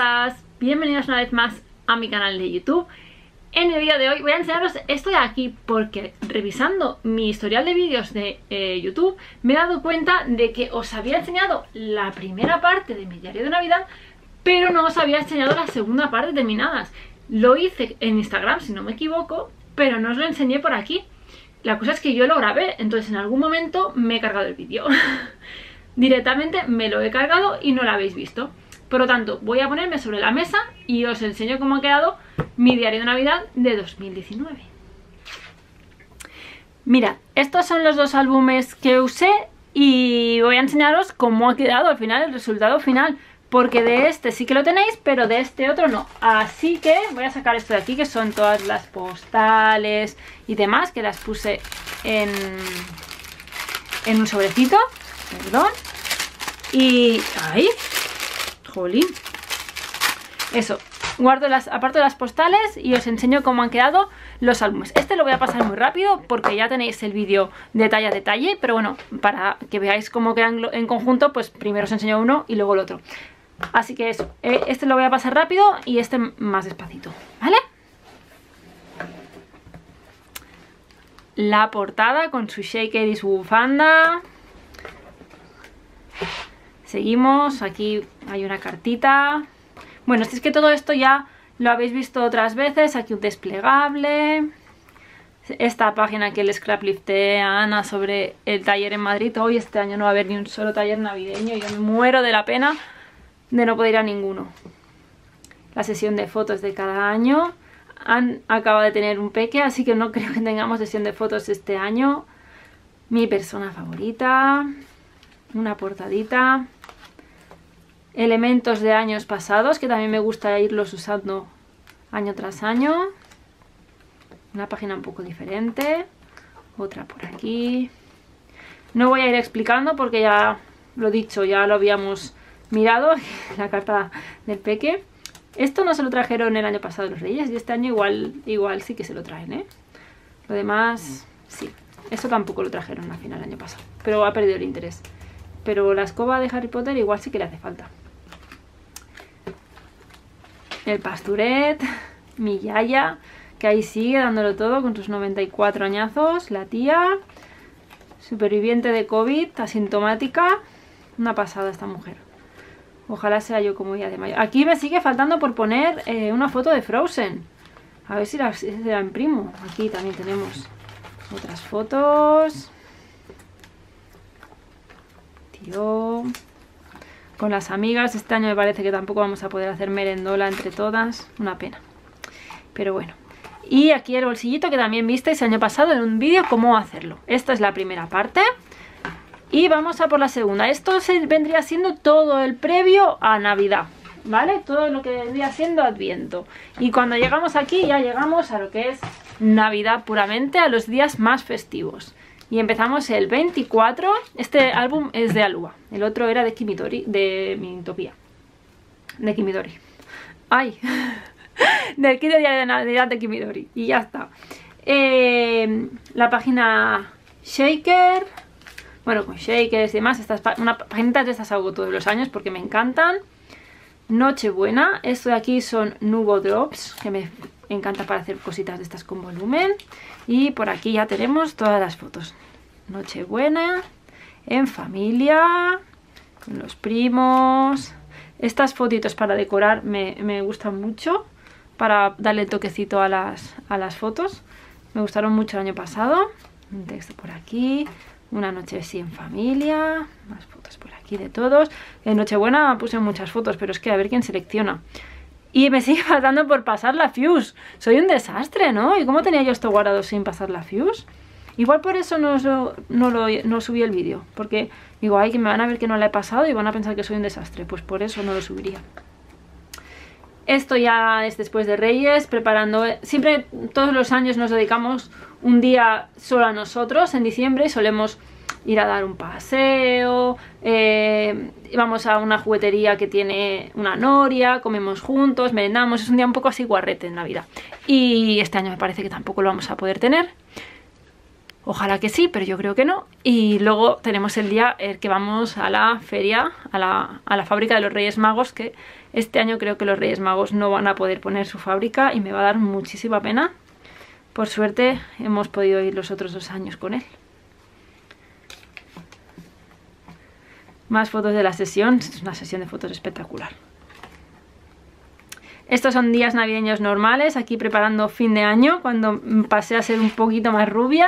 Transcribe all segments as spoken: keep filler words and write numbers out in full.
todas, bienvenidos una vez más a mi canal de YouTube. En el vídeo de hoy voy a enseñaros esto de aquí porque revisando mi historial de vídeos de eh, YouTube me he dado cuenta de que os había enseñado la primera parte de mi diario de Navidad, pero no os había enseñado la segunda parte terminadas. Lo hice en Instagram, si no me equivoco, pero no os lo enseñé por aquí. La cosa es que yo lo grabé, entonces en algún momento me he cargado el vídeo. Directamente me lo he cargado y no lo habéis visto. Por lo tanto, voy a ponerme sobre la mesa y os enseño cómo ha quedado mi diario de Navidad de dos mil diecinueve. Mirad, estos son los dos álbumes que usé y voy a enseñaros cómo ha quedado al final, el resultado final. Porque de este sí que lo tenéis, pero de este otro no. Así que voy a sacar esto de aquí, que son todas las postales y demás, que las puse en, en un sobrecito. Perdón. Y... ¡ay! ¡Jolín! Eso. Guardo las, aparto las postales y os enseño cómo han quedado los álbumes. Este lo voy a pasar muy rápido porque ya tenéis el vídeo detalle a detalle. Pero bueno, para que veáis cómo quedan en conjunto, pues primero os enseño uno y luego el otro. Así que eso, este lo voy a pasar rápido y este más despacito, ¿vale? La portada con su shaker y su bufanda. Seguimos, aquí hay una cartita. Bueno, es que todo esto ya lo habéis visto otras veces. Aquí un desplegable. Esta página que le scraplifté a Ana sobre el taller en Madrid. Hoy este año no va a haber ni un solo taller navideño. Yo me muero de la pena de no poder ir a ninguno. La sesión de fotos de cada año. Han acaba de tener un peque, así que no creo que tengamos sesión de fotos este año. Mi persona favorita. Una portadita. Elementos de años pasados, que también me gusta irlos usando año tras año. Una página un poco diferente. Otra por aquí. No voy a ir explicando porque ya lo he dicho, ya lo habíamos mirado, la carta del peque. Esto no se lo trajeron el año pasado los Reyes y este año igual, igual sí que se lo traen, ¿eh? Lo demás, sí. Esto tampoco lo trajeron al final el año pasado, pero ha perdido el interés. Pero la escoba de Harry Potter igual sí que le hace falta. El pasturet, mi yaya, que ahí sigue dándolo todo con sus noventa y cuatro añazos. La tía, superviviente de COVID, asintomática. Una pasada esta mujer. Ojalá sea yo como ella de mayo. Aquí me sigue faltando por poner eh, una foto de Frozen. A ver si la, si la imprimo. Aquí también tenemos otras fotos. Tío. Con las amigas. Este año me parece que tampoco vamos a poder hacer merendola entre todas. Una pena. Pero bueno. Y aquí el bolsillito que también visteis el año pasado en un vídeo cómo hacerlo. Esta es la primera parte. Y vamos a por la segunda. Esto se vendría siendo todo el previo a Navidad, ¿vale? Todo lo que vendría siendo Adviento. Y cuando llegamos aquí ya llegamos a lo que es Navidad puramente, a los días más festivos. Y empezamos el veinticuatro. Este álbum es de Alua. El otro era de Kimidori, de Minitopía. De Kimidori. ¡Ay! Del kit de día de Navidad de Kimidori. Y ya está. Eh, la página Shaker. Bueno, con shakers y demás, estas una página de estas hago todos los años porque me encantan. Nochebuena, esto de aquí son Nubo Drops, que me encanta para hacer cositas de estas con volumen. Y por aquí ya tenemos todas las fotos. Nochebuena, en familia, con los primos. Estas fotitos para decorar me, me gustan mucho, para darle el toquecito a las, a las fotos. Me gustaron mucho el año pasado. Un texto por aquí. Una noche así en familia. Más fotos por aquí de todos. En Nochebuena puse muchas fotos, pero es que a ver quién selecciona. Y me sigue faltando por pasar la Fuse. Soy un desastre, ¿no? ¿Y cómo tenía yo esto guardado sin pasar la Fuse? Igual por eso no, no, no, lo, no subí el vídeo. Porque digo, ay, que me van a ver que no la he pasado y van a pensar que soy un desastre. Pues por eso no lo subiría. Esto ya es después de Reyes, preparando... Siempre, todos los años nos dedicamos un día solo a nosotros, en diciembre, y solemos ir a dar un paseo, eh, vamos a una juguetería que tiene una noria, comemos juntos, merendamos, es un día un poco así guarrete en Navidad. Y este año me parece que tampoco lo vamos a poder tener. Ojalá que sí, pero yo creo que no. Y luego tenemos el día el que vamos a la feria, a la, a la fábrica de los Reyes Magos, que este año creo que los Reyes Magos no van a poder poner su fábrica y me va a dar muchísima pena. Por suerte hemos podido ir los otros dos años con él. Más fotos de la sesión, es una sesión de fotos espectacular. Estos son días navideños normales, aquí preparando fin de año, cuando pasé a ser un poquito más rubia.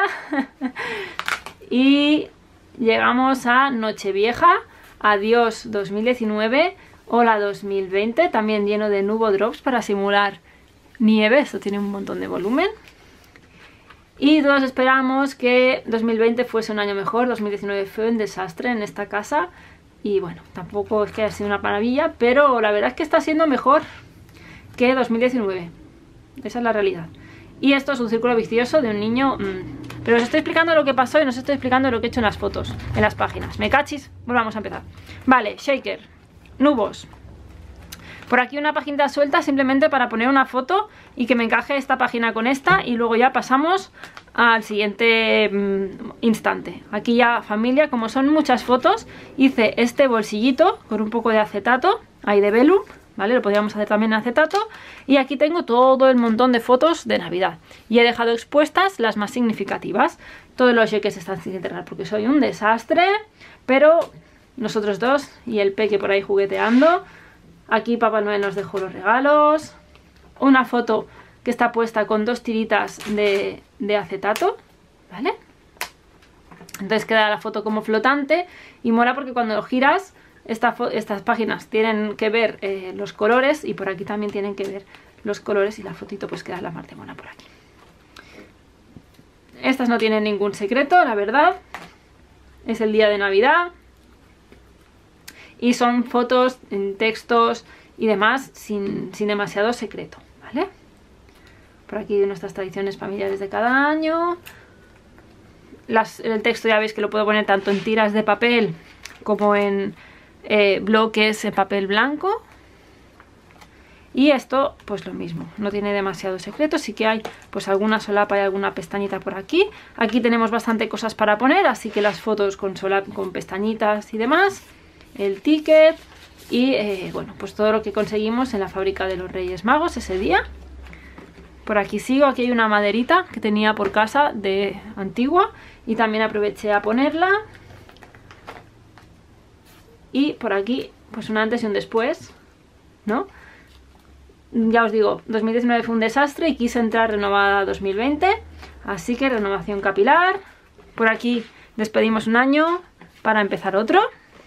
Y llegamos a Nochevieja, adiós dos mil diecinueve, hola dos mil veinte, también lleno de Nuvo Drops para simular nieve, esto tiene un montón de volumen. Y todos esperamos que dos mil veinte fuese un año mejor, dos mil diecinueve fue un desastre en esta casa. Y bueno, tampoco es que haya sido una maravilla, pero la verdad es que está siendo mejor que dos mil diecinueve. Esa es la realidad. Y esto es un círculo vicioso de un niño... Mmm. Pero os estoy explicando lo que pasó y no os estoy explicando lo que he hecho en las fotos, en las páginas. ¿Me cachis? Volvamos a empezar. Vale, shaker. Nubos. Por aquí una página suelta simplemente para poner una foto y que me encaje esta página con esta. Y luego ya pasamos al siguiente mmm, instante. Aquí ya familia, como son muchas fotos, hice este bolsillito con un poco de acetato, ahí de velum. ¿Vale? Lo podríamos hacer también en acetato. Y aquí tengo todo el montón de fotos de Navidad. Y he dejado expuestas las más significativas. Todos los cheques están sin enterrar porque soy un desastre. Pero nosotros dos y el peque por ahí jugueteando. Aquí Papá Noel nos dejó los regalos. Una foto que está puesta con dos tiritas de, de acetato. ¿Vale? Entonces queda la foto como flotante. Y mola porque cuando lo giras... Esta estas páginas tienen que ver eh, los colores y por aquí también tienen que ver los colores y la fotito pues queda la mar de mona por aquí. Estas no tienen ningún secreto, la verdad. Es el día de Navidad. Y son fotos, textos y demás sin, sin demasiado secreto, ¿vale? Por aquí nuestras tradiciones familiares de cada año. Las, el texto ya veis que lo puedo poner tanto en tiras de papel como en... Eh, bloques en papel blanco. Y esto pues lo mismo, no tiene demasiado secreto. Sí que hay pues alguna solapa y alguna pestañita por aquí. Aquí tenemos bastante cosas para poner, así que las fotos con solapa, con pestañitas y demás. El ticket y eh, bueno, pues todo lo que conseguimos en la fábrica de los Reyes Magos ese día. Por aquí sigo, aquí hay una maderita que tenía por casa de antigua y también aproveché a ponerla. Y por aquí, pues un antes y un después, ¿no? Ya os digo, dos mil diecinueve fue un desastre y quise entrar renovada dos mil veinte. Así que renovación capilar. Por aquí despedimos un año para empezar otro.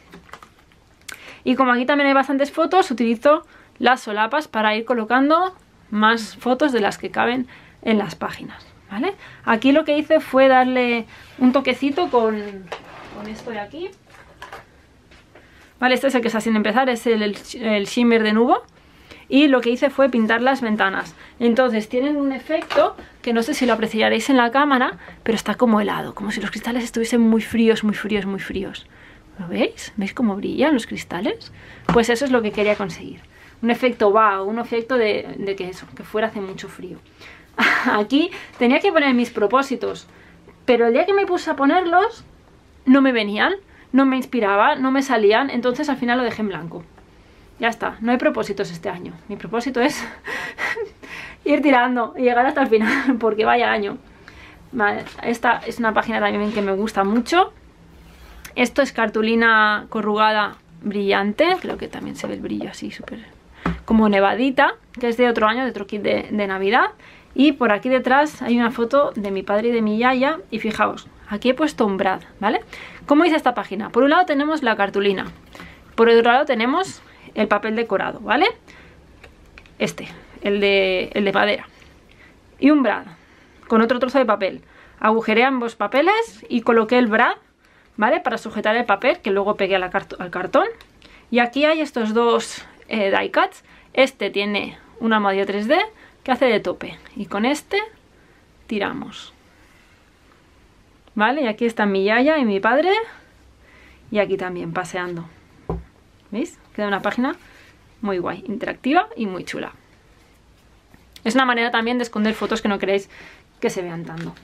Y como aquí también hay bastantes fotos, utilizo las solapas para ir colocando más fotos de las que caben en las páginas, ¿vale? Aquí lo que hice fue darle un toquecito con, con esto de aquí. Vale, este es el que está sin empezar, es el, el, el shimmer de Nuvo. Y lo que hice fue pintar las ventanas. Entonces tienen un efecto que no sé si lo apreciaréis en la cámara, pero está como helado, como si los cristales estuviesen muy fríos, muy fríos, muy fríos. ¿Lo veis? ¿Veis cómo brillan los cristales? Pues eso es lo que quería conseguir. Un efecto wow, un efecto de, de que eso, que fuera hace mucho frío. Aquí tenía que poner mis propósitos, pero el día que me puse a ponerlos no me venían. No me inspiraba, no me salían, entonces al final lo dejé en blanco. Ya está, no hay propósitos este año. Mi propósito es ir tirando y llegar hasta el final, porque vaya año. Vale, esta es una página también que me gusta mucho. Esto es cartulina corrugada brillante, creo que también se ve el brillo así súper como nevadita, que es de otro año, de otro kit de, de Navidad. Y por aquí detrás hay una foto de mi padre y de mi yaya. Y fijaos, aquí he puesto un brad, ¿vale? ¿Cómo hice esta página? Por un lado tenemos la cartulina. Por otro lado tenemos el papel decorado, ¿vale? Este, el de, el de madera. Y un brad con otro trozo de papel. Agujeré ambos papeles y coloqué el brad, ¿vale? Para sujetar el papel que luego pegué a la cart al cartón. Y aquí hay estos dos eh, die cuts. Este tiene una almohadilla tres D que hace de tope. Y con este tiramos. ¿Vale? Y aquí está mi yaya y mi padre. Y aquí también paseando. ¿Veis? Queda una página muy guay, interactiva y muy chula. Es una manera también de esconder fotos que no queréis que se vean tanto.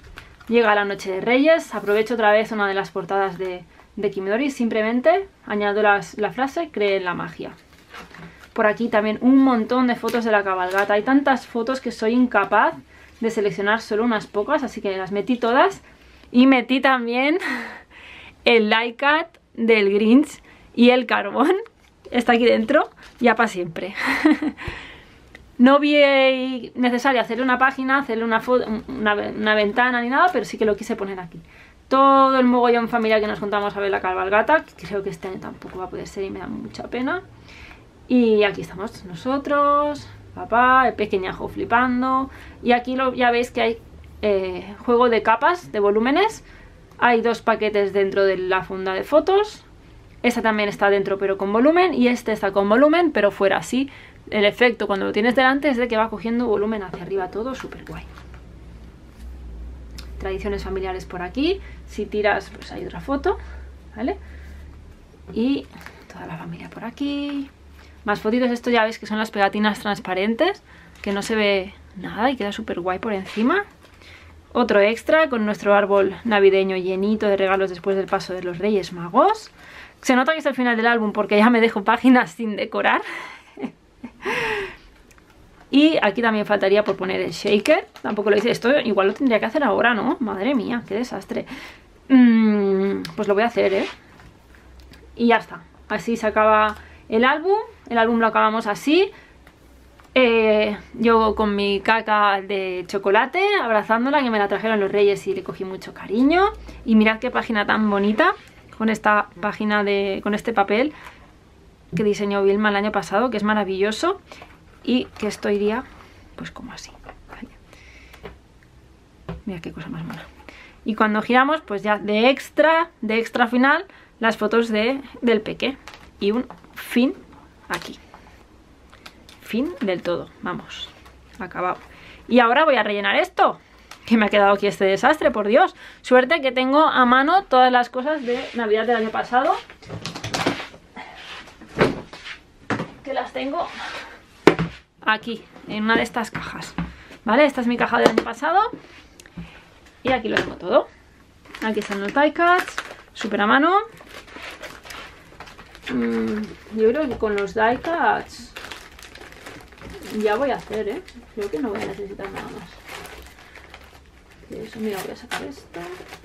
Llega la noche de Reyes, aprovecho otra vez una de las portadas de, de Kimidori, simplemente añado las, la frase cree en la magia. Por aquí también un montón de fotos de la cabalgata, hay tantas fotos que soy incapaz de seleccionar solo unas pocas, así que las metí todas. Y metí también el die cut del Grinch y el carbón, está aquí dentro, ya para siempre. No vi necesario hacerle una página, hacerle una, una, una ventana ni nada, pero sí que lo quise poner aquí. Todo el mogollón familiar que nos juntamos a ver la cabalgata, que creo que este año tampoco va a poder ser y me da mucha pena. Y aquí estamos nosotros, papá, el pequeñajo flipando. Y aquí lo, ya veis que hay eh, juego de capas, de volúmenes. Hay dos paquetes dentro de la funda de fotos. Esta también está dentro pero con volumen, y este está con volumen pero fuera así. El efecto cuando lo tienes delante es de que va cogiendo volumen hacia arriba todo, súper guay. Tradiciones familiares por aquí. Si tiras, pues hay otra foto, ¿vale? Y toda la familia por aquí. Más fotitos, esto ya veis que son las pegatinas transparentes, que no se ve nada y queda súper guay por encima. Otro extra con nuestro árbol navideño llenito de regalos después del paso de los Reyes Magos. Se nota que es el final del álbum porque ya me dejo páginas sin decorar. Y aquí también faltaría por poner el shaker. Tampoco lo hice. Esto igual lo tendría que hacer ahora, ¿no? Madre mía, qué desastre. Mm, pues lo voy a hacer, ¿eh? Y ya está. Así se acaba el álbum. El álbum lo acabamos así. Eh, yo con mi caca de chocolate, abrazándola, que me la trajeron los Reyes y le cogí mucho cariño. Y mirad qué página tan bonita. Con esta página de... con este papel que diseñó Vilma el año pasado, que es maravilloso. Y que esto iría pues como así, ¿vale? Mira qué cosa más mona. Y cuando giramos, pues ya de extra, de extra final, las fotos de, del peque. Y un fin aquí. Fin del todo, vamos, acabado. Y ahora voy a rellenar esto, que me ha quedado aquí este desastre, por Dios. Suerte que tengo a mano todas las cosas de Navidad del año pasado, que las tengo aquí, en una de estas cajas, ¿vale? Esta es mi caja del año pasado. Y aquí lo tengo todo. Aquí están los die cuts, súper a mano. mm, Yo creo que con los die cuts ya voy a hacer, ¿eh? Creo que no voy a necesitar nada más. Eso, mira, voy a sacar esto.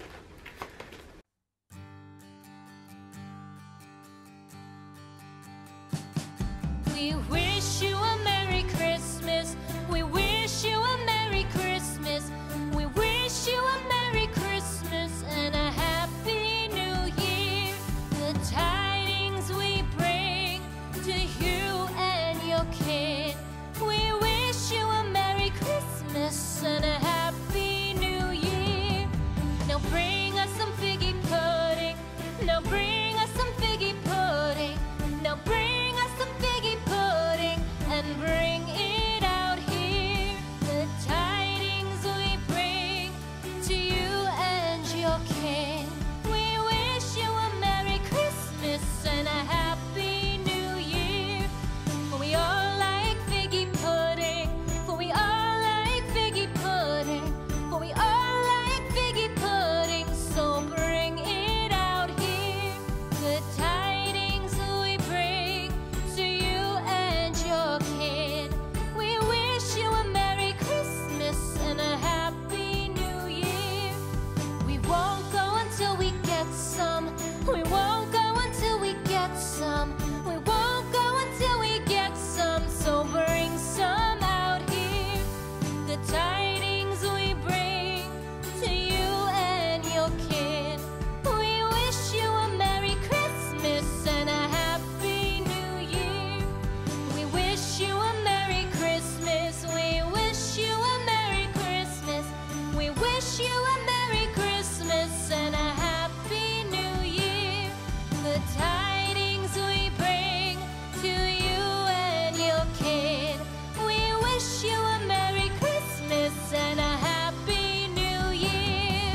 We wish you a Merry Christmas. We wish you a Merry Christmas. We wish you a Merry Christmas and a Happy New Year. The tidings we bring to you and your kin. We wish you a Merry Christmas and a Happy New Year. Now bring us some figgy pudding. Now bring us some figgy pudding. Now bring us some figgy pudding and bring it out here. The tidings we bring to you and your kin. We wish you a Merry Christmas and a Happy New Year. For we all like figgy pudding. For we all like figgy pudding. For we all like figgy pudding. So bring it out here. The tidings we bring to you and your kin. We wish you a Merry Christmas and a Happy New Year. We won't go until we get some. We won't go until we get some. We won't go until we get some. So bring some out here. The tidings we bring to you and your kin. We wish you a Merry Christmas and a Happy New Year. We wish you a Merry Christmas. We wish you a Merry Christmas. We wish you a Merry Christmas and a Happy New Year. The tidings we bring to you and your kin. We wish you a Merry Christmas and a Happy New Year.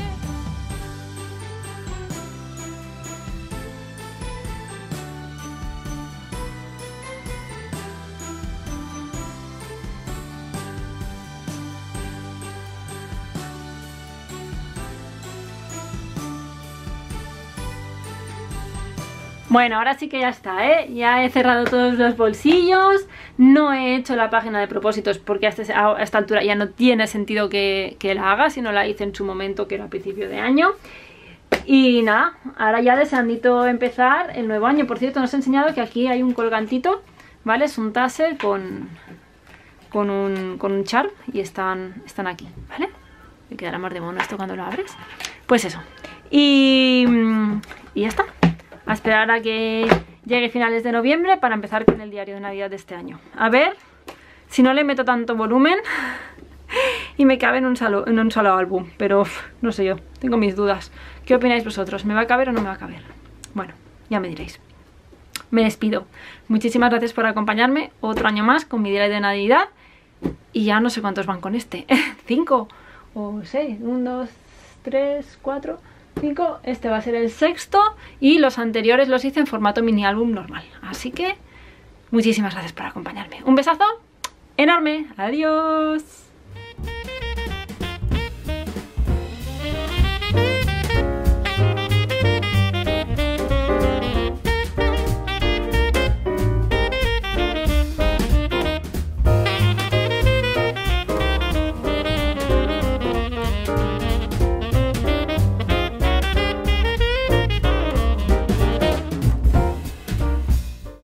Bueno, ahora sí que ya está, ¿eh? Ya he cerrado todos los bolsillos, no he hecho la página de propósitos porque a, este, a esta altura ya no tiene sentido que, que la haga, si no la hice en su momento, que era a principio de año. Y nada, ahora ya deseandito empezar el nuevo año. Por cierto, nos he enseñado que aquí hay un colgantito, ¿vale? Es un tassel con, con, un, con un charm y están, están aquí, ¿vale? Me quedará más de mono esto cuando lo abres. Pues eso. Y, y ya está. A esperar a que llegue finales de noviembre para empezar con el diario de Navidad de este año. A ver si no le meto tanto volumen y me cabe en un solo, en un solo álbum. Pero uf, no sé yo, tengo mis dudas. ¿Qué opináis vosotros? ¿Me va a caber o no me va a caber? Bueno, ya me diréis. Me despido. Muchísimas gracias por acompañarme otro año más con mi diario de Navidad. Y ya no sé cuántos van con este. ¿Cinco o seis? Un, dos, tres, cuatro... cinco, este va a ser el sexto y los anteriores los hice en formato mini álbum normal. Así que muchísimas gracias por acompañarme. Un besazo enorme. Adiós.